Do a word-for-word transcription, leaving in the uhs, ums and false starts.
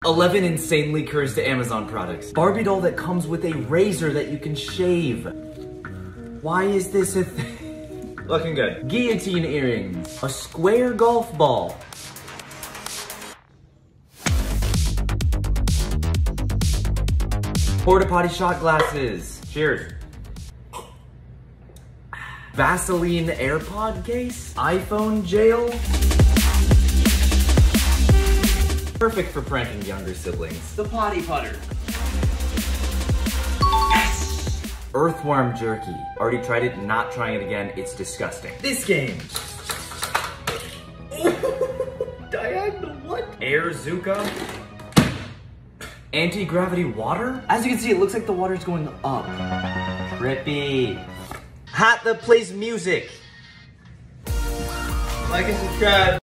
eleven insanely cursed Amazon products. Barbie doll that comes with a razor that you can shave. Why is this a thing? Looking good. Guillotine earrings. A square golf ball. Porta potty shot glasses. Cheers. Vaseline AirPod case. iPhone jail. Perfect for pranking younger siblings. The potty putter. Yes! Earthworm jerky. Already tried it, not trying it again. It's disgusting. This game. Diagonal what? Air Zuka. Anti-gravity water? As you can see, it looks like the water's going up. Trippy. Hat that plays music. Like and subscribe.